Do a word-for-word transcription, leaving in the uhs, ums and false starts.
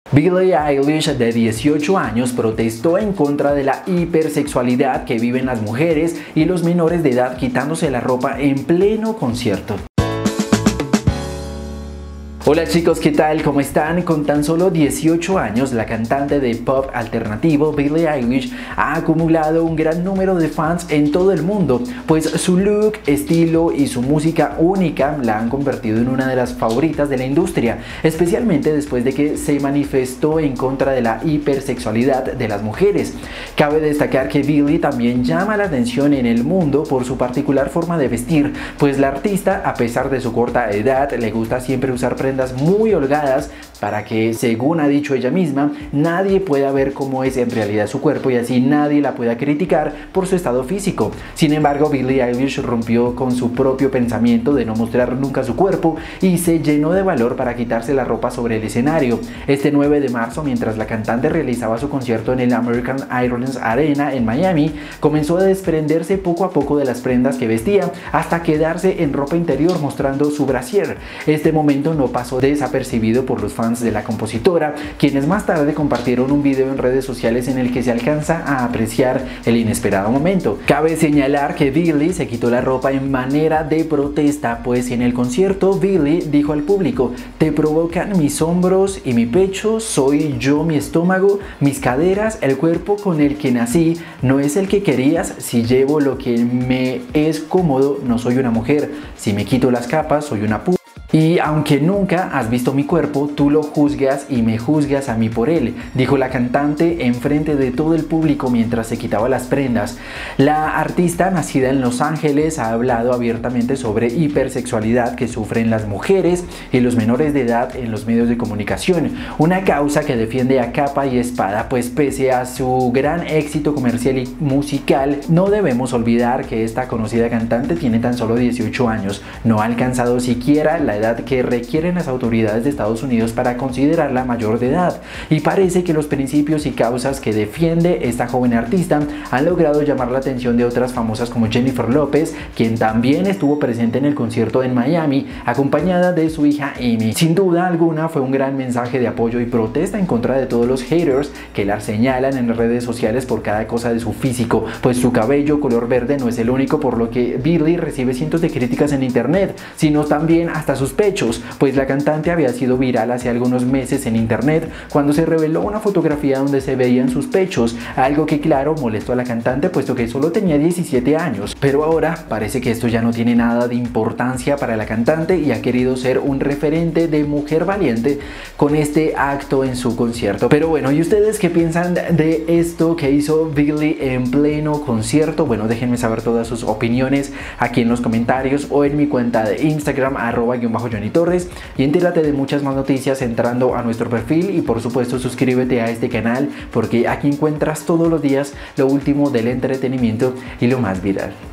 Billie Eilish, de dieciocho años, protestó en contra de la hipersexualidad que viven las mujeres y los menores de edad quitándose la ropa en pleno concierto. Hola chicos, ¿qué tal? ¿Cómo están? Con tan solo dieciocho años, la cantante de pop alternativo Billie Eilish ha acumulado un gran número de fans en todo el mundo, pues su look, estilo y su música única la han convertido en una de las favoritas de la industria, especialmente después de que se manifestó en contra de la hipersexualidad de las mujeres. Cabe destacar que Billie también llama la atención en el mundo por su particular forma de vestir, pues la artista, a pesar de su corta edad, le gusta siempre usar prendas muy holgadas para que, según ha dicho ella misma, nadie pueda ver cómo es en realidad su cuerpo y así nadie la pueda criticar por su estado físico. Sin embargo, Billie Eilish rompió con su propio pensamiento de no mostrar nunca su cuerpo y se llenó de valor para quitarse la ropa sobre el escenario. Este nueve de marzo, mientras la cantante realizaba su concierto en el American Airlines Arena en Miami, comenzó a desprenderse poco a poco de las prendas que vestía hasta quedarse en ropa interior mostrando su brasier. Este momento no pasó desapercibido por los fans de la compositora, quienes más tarde compartieron un video en redes sociales en el que se alcanza a apreciar el inesperado momento. Cabe señalar que Billie se quitó la ropa en manera de protesta, pues en el concierto Billie dijo al público: "Te provocan mis hombros y mi pecho, soy yo mi estómago, mis caderas, el cuerpo con el que nací, no es el que querías, si llevo lo que me es cómodo, no soy una mujer, si me quito las capas, soy una puta. Y aunque nunca has visto mi cuerpo, tú lo juzgas y me juzgas a mí por él", dijo la cantante en frente de todo el público mientras se quitaba las prendas. La artista, nacida en Los Ángeles, ha hablado abiertamente sobre hipersexualidad que sufren las mujeres y los menores de edad en los medios de comunicación, una causa que defiende a capa y espada, pues pese a su gran éxito comercial y musical, no debemos olvidar que esta conocida cantante tiene tan solo dieciocho años, no ha alcanzado siquiera la edad que requieren las autoridades de Estados Unidos para considerarla mayor de edad, y parece que los principios y causas que defiende esta joven artista han logrado llamar la atención de otras famosas como Jennifer López, quien también estuvo presente en el concierto en Miami acompañada de su hija Amy. Sin duda alguna fue un gran mensaje de apoyo y protesta en contra de todos los haters que la señalan en las redes sociales por cada cosa de su físico, pues su cabello color verde no es el único por lo que Billie recibe cientos de críticas en internet, sino también hasta sus pechos, pues la cantante había sido viral hace algunos meses en internet cuando se reveló una fotografía donde se veían sus pechos, algo que claro molestó a la cantante puesto que solo tenía diecisiete años, pero ahora parece que esto ya no tiene nada de importancia para la cantante y ha querido ser un referente de mujer valiente con este acto en su concierto. Pero bueno, ¿y ustedes qué piensan de esto que hizo Billie en pleno concierto? Bueno, déjenme saber todas sus opiniones aquí en los comentarios o en mi cuenta de Instagram arroba bajo Johnny Torres, y entérate de muchas más noticias entrando a nuestro perfil, y por supuesto suscríbete a este canal porque aquí encuentras todos los días lo último del entretenimiento y lo más viral.